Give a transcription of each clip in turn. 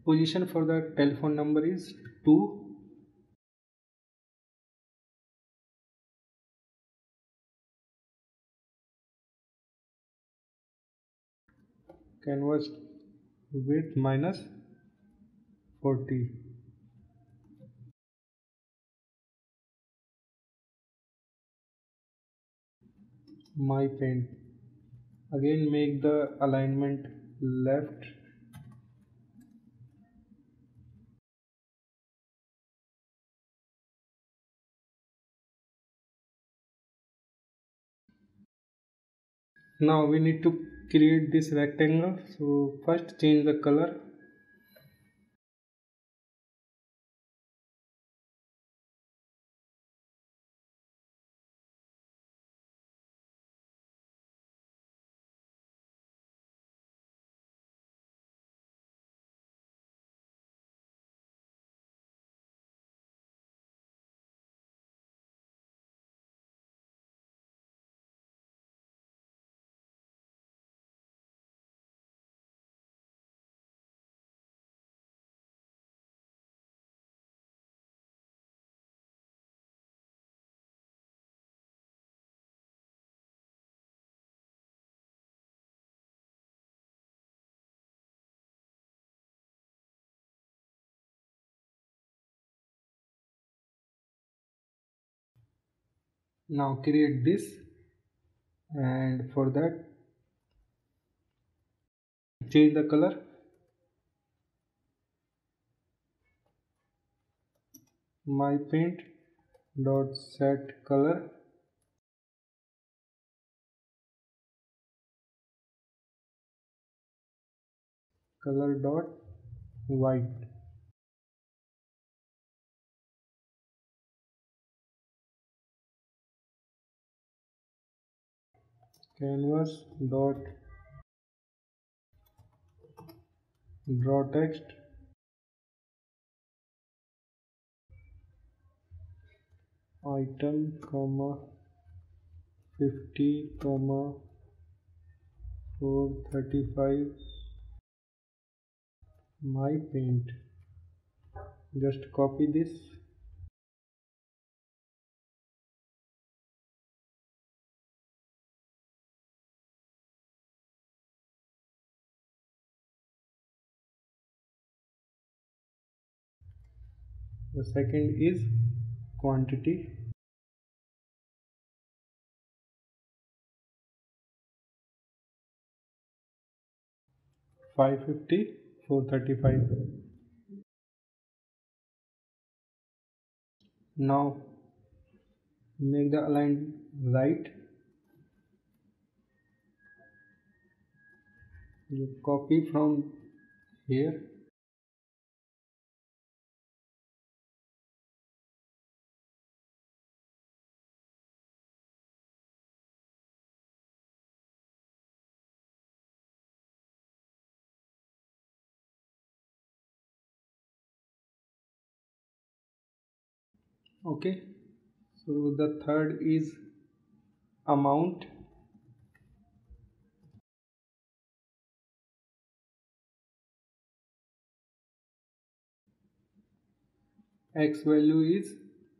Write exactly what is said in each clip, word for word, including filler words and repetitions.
Position for the telephone number is two. Canvas width minus forty. My paint. Again make the alignment left. Now we need to create this rectangle. So first change the color. Now create this, and for that change the color. My paint dot set color. Color dot white. Canvas dot draw text. Item comma fifty comma four thirty-five. My paint. Just copy this. The second is quantity. five fifty, four thirty-five. Now make the align right. You copy from here. Okay, so the third is amount. X value is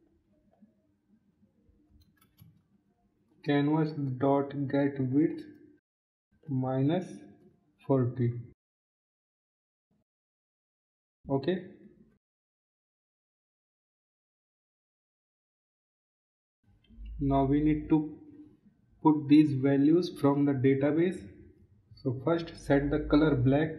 canvas dot get width minus forty. Okay, now we need to put these values from the database. So first set the color black.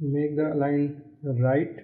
make the line right.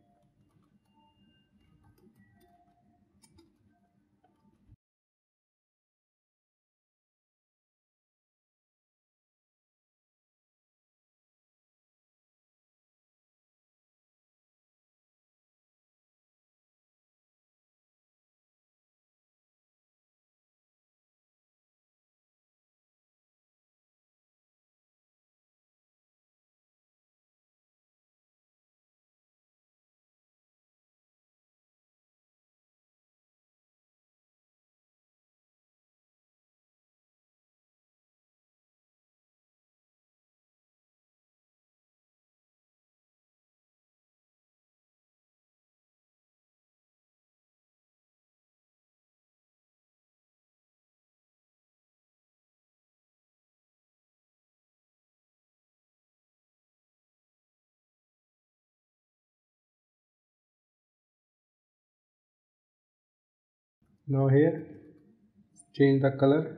Now here change the color.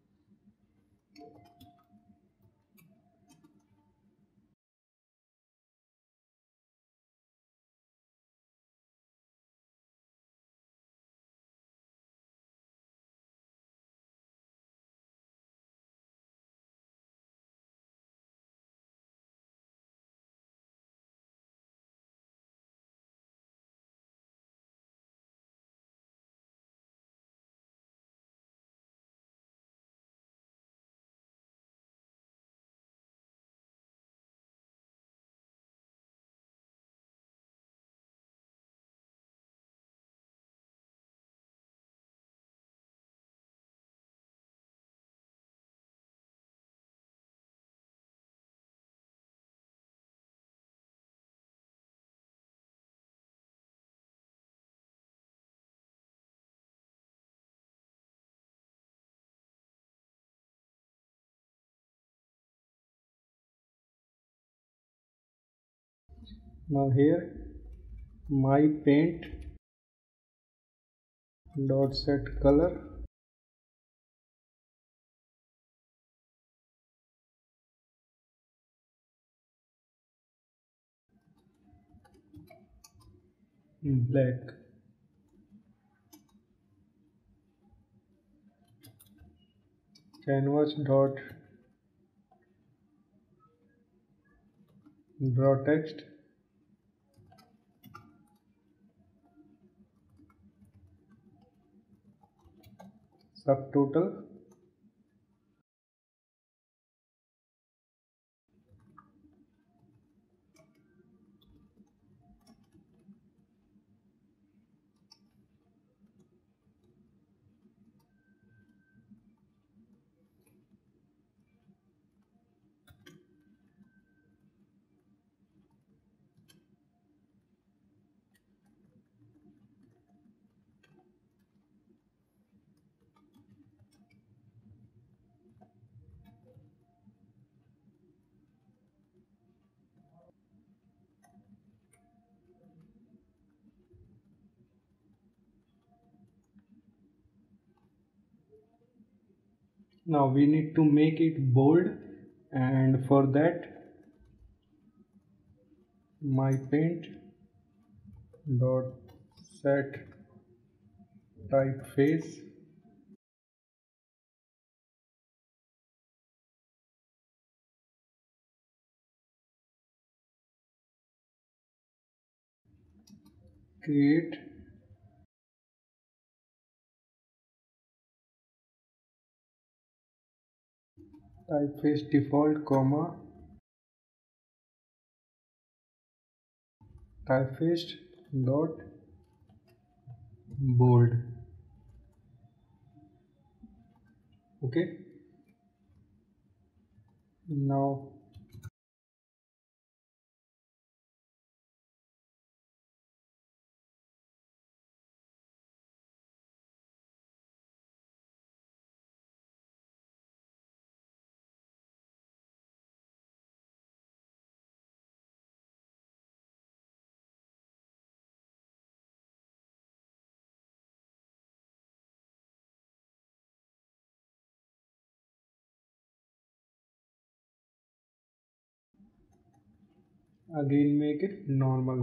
Now here my paint dot set color. Black. Canvas dot draw text. Subtotal. Now we need to make it bold, and for that my paint dot set typeface. Create typeface default comma typeface dot bold. Okay, now Again make it normal.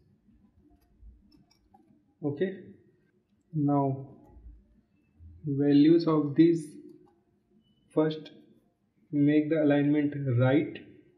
Okay, now values of these, first make the alignment right.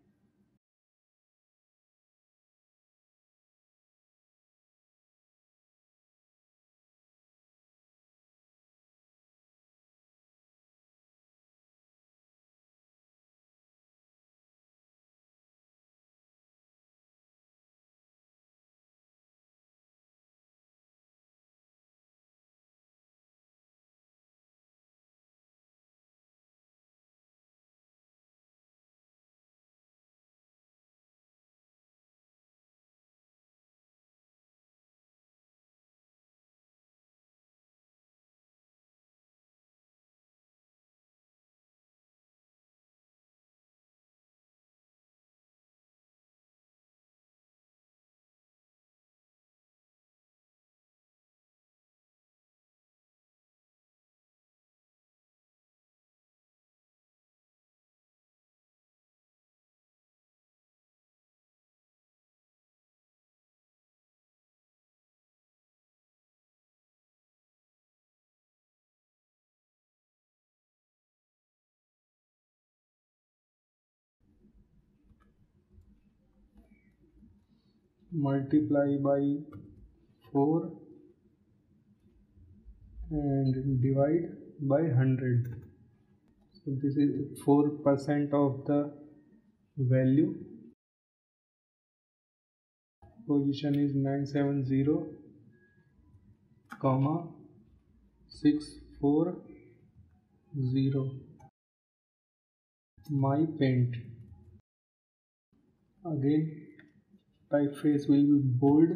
Multiply by four and divide by one hundred. So this is four percent of the value. Position is nine seven zero comma six four zero. My paint. Again typeface will be bold.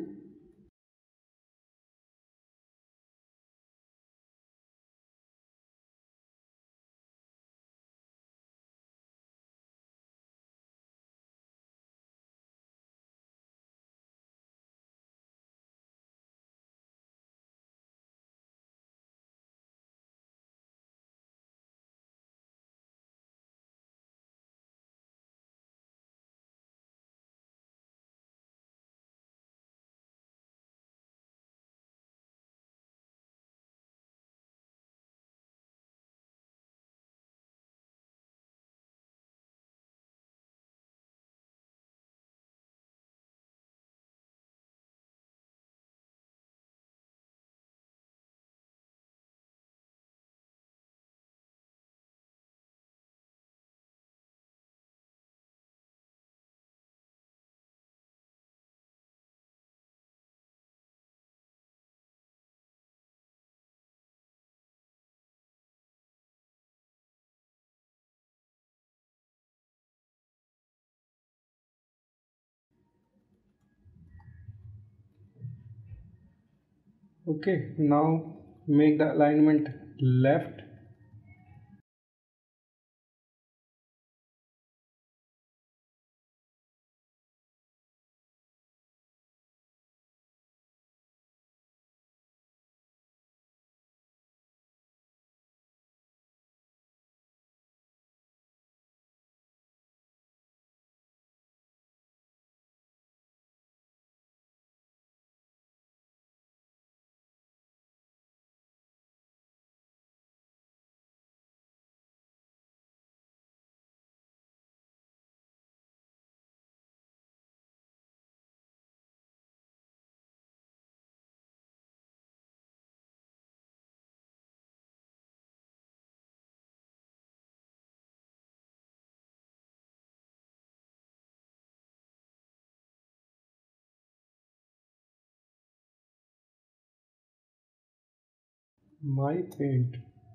Okay, now make the alignment left. My paint.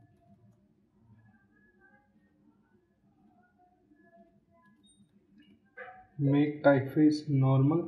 Make typeface normal.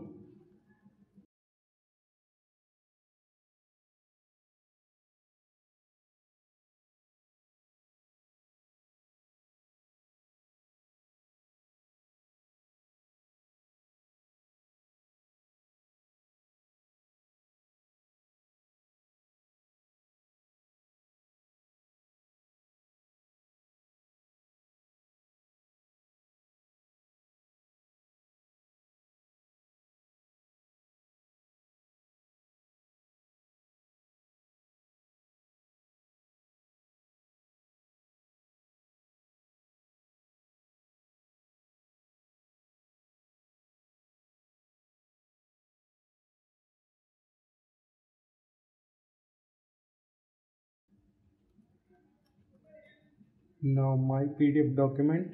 Now my P D F document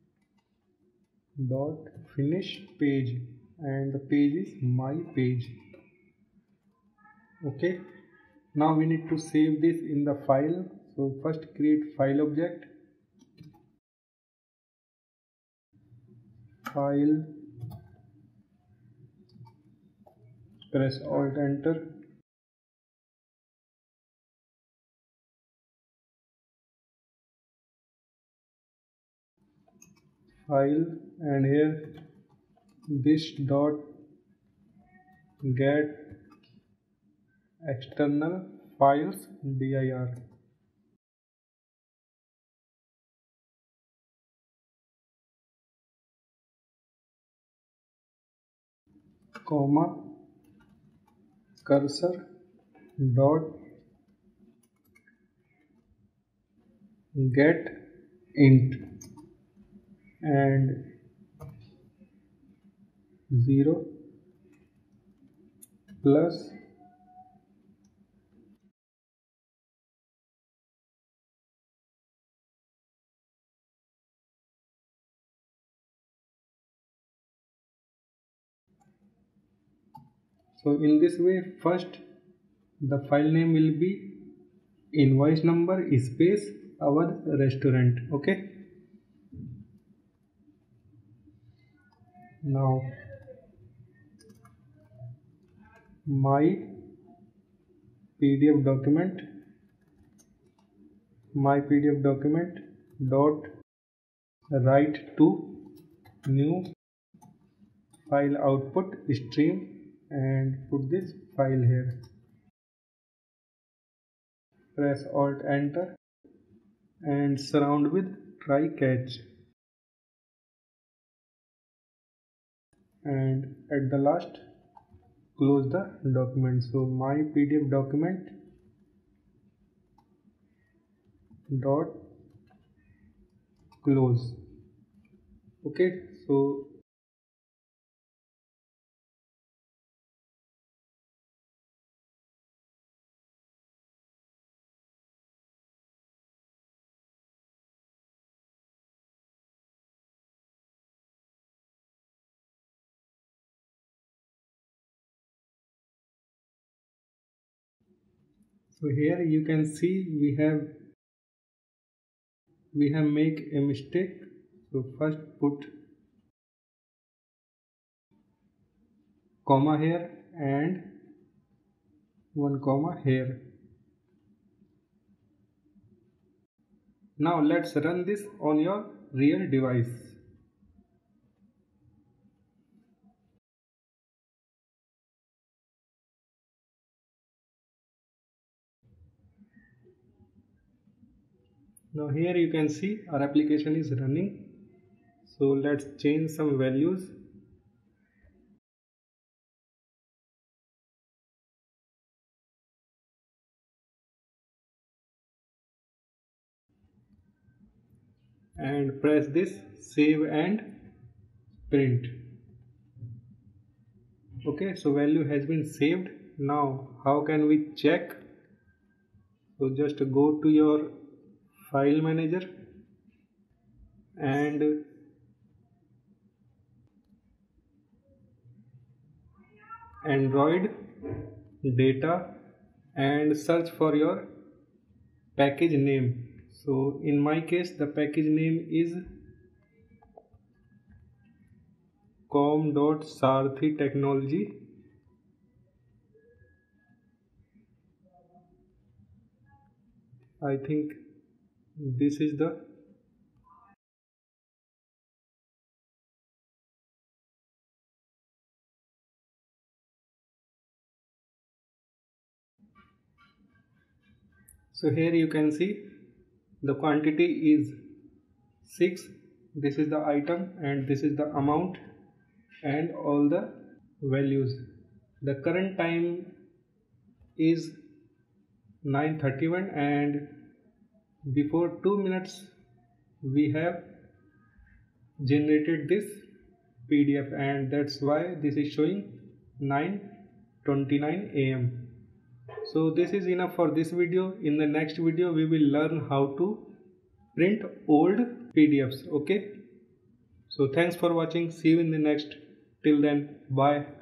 dot finish page, and the page is my page. Okay, now we need to save this in the file. So first create file object, file, press alt enter, file, and here this dot get external files dir, comma, cursor dot get int, and zero plus so in this way first the file name will be invoice number space our restaurant. Okay, now my P D F document my P D F document dot write to new file output stream, and put this file here. Press alt enter and surround with try catch, and at the last close the document. So my P D F document dot close. Okay, so so here you can see we have we have make a mistake. So first put comma here and one comma here. Now let's run this on your real device. Now here you can see our application is running. So let's change some values. And press this save and print. Okay, so value has been saved. Now how can we check? So just go to your file manager and Android data and search for your package name. So in my case the package name is com.sarthi technology. I think this is the so here you can see the quantity is six. This is the item and this is the amount and all the values. The current time is nine thirty-one and before two minutes we have generated this P D F, and that's why this is showing nine twenty-nine A M So this is enough for this video. In the next video we will learn how to print old P D Fs. Okay, so thanks for watching. See you in the next. Till then, bye.